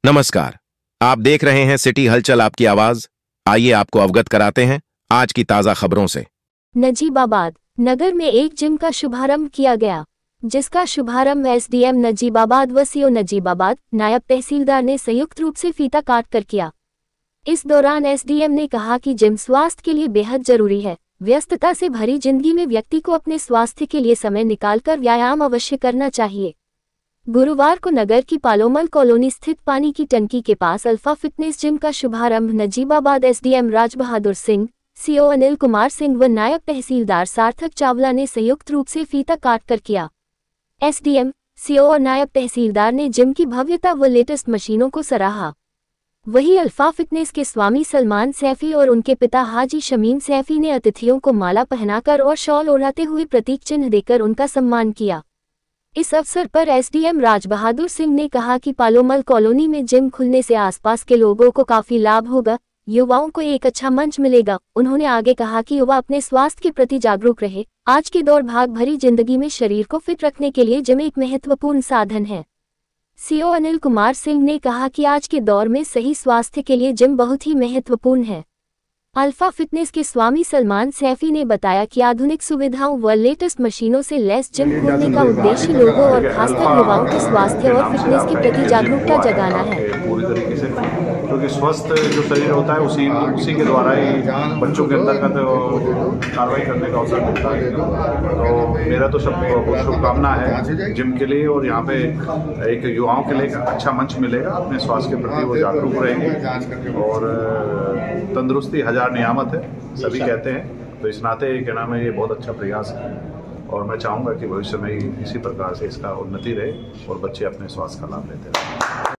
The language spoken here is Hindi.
नमस्कार। आप देख रहे हैं सिटी हलचल आपकी आवाज। आइए आपको अवगत कराते हैं आज की ताजा खबरों से। नजीबाबाद नगर में एक जिम का शुभारंभ किया गया, जिसका शुभारंभ एसडीएम नजीबाबाद व सीओ नजीबाबाद नायब तहसीलदार ने संयुक्त रूप से फीता काट कर किया। इस दौरान एसडीएम ने कहा कि जिम स्वास्थ्य के लिए बेहद जरूरी है। व्यस्तता से भरी जिंदगी में व्यक्ति को अपने स्वास्थ्य के लिए समय निकालकर व्यायाम अवश्य करना चाहिए। गुरुवार को नगर की पालोमल कॉलोनी स्थित पानी की टंकी के पास अल्फा फिटनेस जिम का शुभारंभ नजीबाबाद एसडीएम राज बहादुर सिंह, सीओ अनिल कुमार सिंह व नायब तहसीलदार सार्थक चावला ने संयुक्त रूप से फीता काट कर किया। एसडीएम, सीओ और नायब तहसीलदार ने जिम की भव्यता व लेटेस्ट मशीनों को सराहा। वहीं अल्फा फिटनेस के स्वामी सलमान सैफी और उनके पिता हाजी शमीम सैफी ने अतिथियों को माला पहनाकर और शॉल ओढ़ाते हुए प्रतीक चिन्ह देकर उनका सम्मान किया। इस अवसर पर एसडीएम राज बहादुर सिंह ने कहा कि पालोमल कॉलोनी में जिम खुलने से आसपास के लोगों को काफी लाभ होगा, युवाओं को एक अच्छा मंच मिलेगा। उन्होंने आगे कहा कि युवा अपने स्वास्थ्य के प्रति जागरूक रहे। आज की दौड़ भाग भरी जिंदगी में शरीर को फिट रखने के लिए जिम एक महत्वपूर्ण साधन है। सीओ अनिल कुमार सिंह ने कहा कि आज के दौर में सही स्वास्थ्य के लिए जिम बहुत ही महत्वपूर्ण है। अल्फा फिटनेस के स्वामी सलमान सैफी ने बताया कि आधुनिक सुविधाओं व लेटेस्ट मशीनों से लैस जिम खोलने का उद्देश्य लोगों और खासकर युवाओं के स्वास्थ्य और फिटनेस के प्रति जागरूकता जगाना है। पूरी तरीके से, क्योंकि स्वस्थ जो शरीर होता है उसी के द्वारा ही बच्चों के अंतर्गत कार्रवाई करने का अवसर मिलता है। तो मेरा तो सब शुभकामना है जिम के लिए, और यहाँ पे एक युवाओं के लिए अच्छा मंच मिलेगा। अपने स्वास्थ्य के प्रति वो जागरूक रहेंगे और तंदुरुस्ती हजार नियामत है, सभी कहते हैं। तो इस नाते कहना में ये बहुत अच्छा प्रयास है और मैं चाहूँगा कि भविष्य में इसी प्रकार से इसका उन्नति रहे और बच्चे अपने स्वास्थ्य का लाभ लेते रहें।